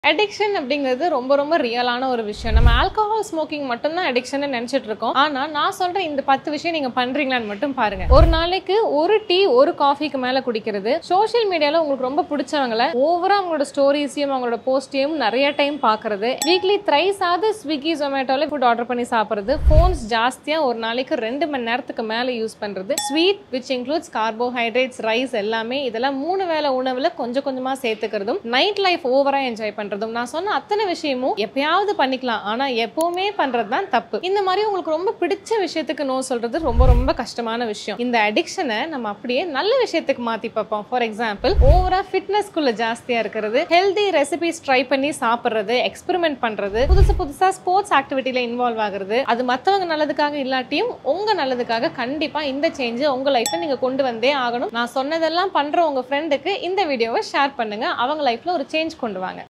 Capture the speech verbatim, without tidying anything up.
Addiction அப்படிங்கிறது ரொம்ப ரொம்ப ரியலான ஒரு விஷயம். நம்ம ஆல்கஹால் ஸ்மோக்கிங் மட்டும் தான் அடிக்ஷன் நினைச்சிட்டு இருக்கோம். ஆனா நான் சொல்ற இந்த பத்து விஷயம் நீங்க பண்றீங்களான்னு மட்டும் பாருங்க. ஒரு நாளைக்கு ஒரு டீ ஒரு காஃபிக்கு மேல குடிக்கிறது, சோஷியல் மீடியால உங்களுக்கு ரொம்ப பிடிச்சவங்கள ஓவரா அவங்களோட ஸ்டோரிஸையும் அவங்களோட போஸ்டையும் நிறைய டைம் பாக்குறது, வீக்லி த்ரைஸ் ஆவது ஸ்விக்கி ஜொமேட்டோல ஃபுட் ஆர்டர் பண்ணி சாப்பிடுறது, போன்ஸ் ஜாஸ்தியா ஒரு நாளைக்கு ரெண்டு மணி நேரத்துக்கு மேல யூஸ் பண்றது, sweet which includes carbohydrates rice எல்லாமே இதெல்லாம் மூணு வேளை உணவுல கொஞ்சம் கொஞ்சமா சேர்த்துக்கிறதும், நைட் லைஃப் ஓவரா என்ஜாய் பண்றது. நான் சொன்ன அத்தனை விஷயமும் எப்பயாவது பண்ணிக்கலாம், ஆனா எப்பவுமே பண்றதுதான் தப்பு. இந்த மாதிரி உங்களுக்கு ரொம்ப பிடிச்ச விஷயத்துக்கு நோ சொல்றது ரொம்ப ரொம்ப கஷ்டமான விஷயம். இந்த அடிக்ஷனை நம்ம அப்படியே நல்ல விஷயத்துக்கு மாத்தி பார்ப்போம். ஃபார் எக்ஸாம்பிள், ஓவரா ஃபிட்னஸ்க்குள்ள ஜாஸ்தியா இருக்கிறது, ஹெல்தி ரெசிபிஸ் ட்ரை பண்ணி சாப்பிடுறது, எக்ஸ்பெரிமெண்ட் பண்றது, புதுசு புதுசா ஸ்போர்ட்ஸ் ஆக்டிவிட்டில இன்வால்வ் ஆகுறது, அது மத்தவங்க நல்லதுக்காக இல்லாட்டியும் உங்க நல்லதுக்காக கண்டிப்பா இந்த சேஞ்ச் உங்க லைஃப்ல நீங்க கொண்டு வந்தே ஆகணும். நான் சொன்னதெல்லாம் பண்ற உங்க ஃப்ரெண்டுக்கு இந்த வீடியோவை ஷேர் பண்ணுங்க. அவங்க லைஃப்ல ஒரு சேஞ்ச் கொண்டு வாங்க.